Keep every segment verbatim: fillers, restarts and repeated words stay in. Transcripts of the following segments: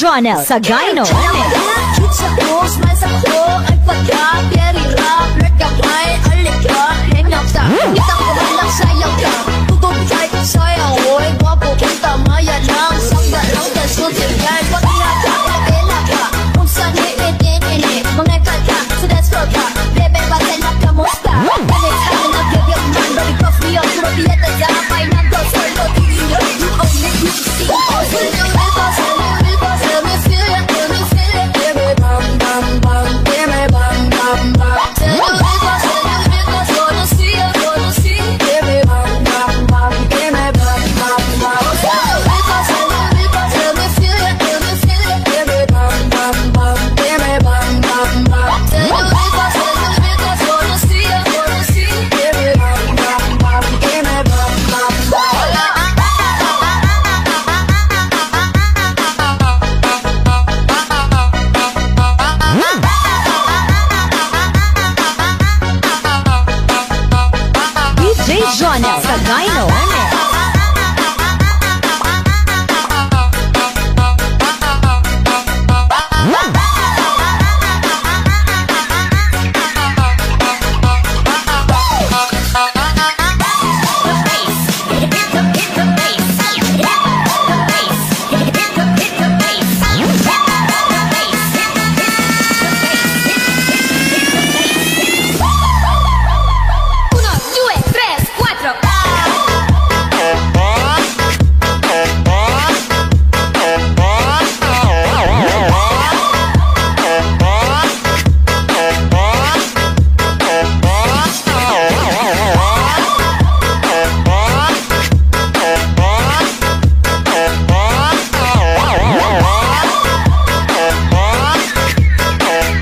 Jonel sa Gyno Sa ko, smile sa ko, ay pagka Very rock, flirt ka may alik ka, hang out ka Kita ko lang sayaw ka, tutog kahit sayaw Oy, gwapo, punta maya lang Sangga lang, tasutin yan Pag-iha ka, ilapela ka Kung saan hiitin-ini, mga kata So that's for ka, bebe, patay na kamusta Galit sa akin, nag-give man Balik pa free up, puro biyeta dyan Pay na go, solo, tingin nyo You only you see, oh, solo, ito, solo, ito, let me feel it, let me feel it Give me bam, bam, bam, give me bam, bam, bam Señorita, señorita, wanna see it, wanna see it Give me bam, bam, bam, give me bam, bam, bam Señorita, señorita, let me feel it, let me feel it Give me bam, bam, bam, give me bam, bam, bam Señorita, señorita, wanna see it, wanna see it Give me bam, bam, bam, give me bam, bam, bam D J Jonel sa Gyno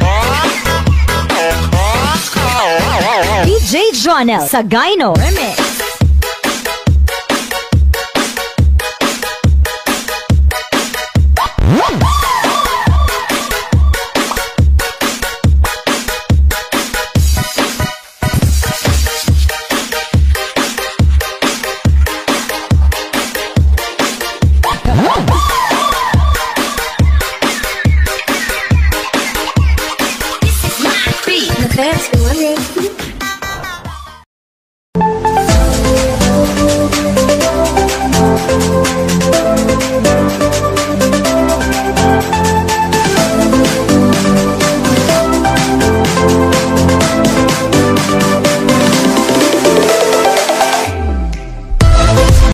D J Jonel sa Gyno Remix